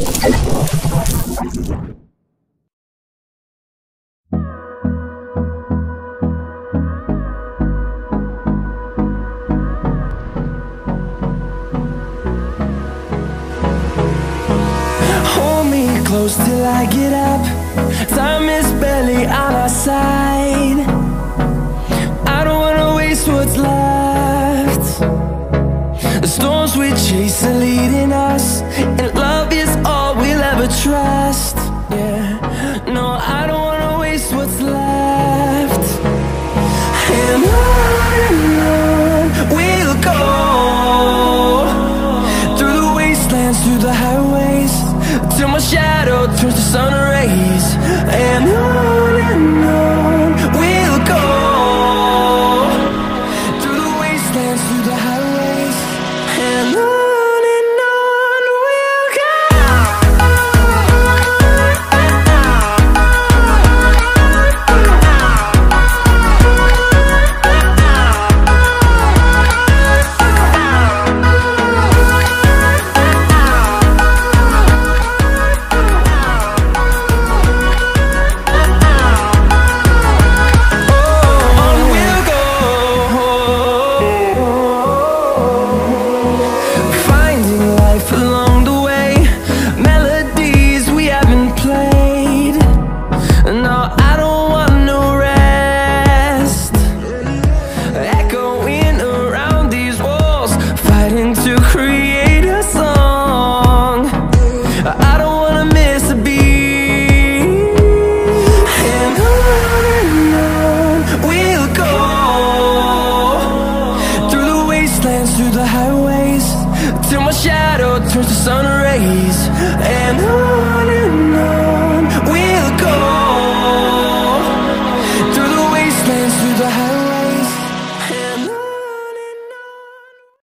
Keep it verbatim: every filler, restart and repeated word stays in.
Close till I get up. Time is barely on our side. I don't wanna waste what's left. The storms we chase are leading us, and love is all we'll ever trust. Yeah, no, I don't wanna waste what's left. And on and on we'll go, through the wastelands, through the highways, till my shadow turns to sun rays. And on and on we'll go, through the wastelands, through the highways, and on. To create a song, I don't wanna miss a beat. And on and on we'll go, through the wastelands, through the highways, till my shadow turns to sun rays. And on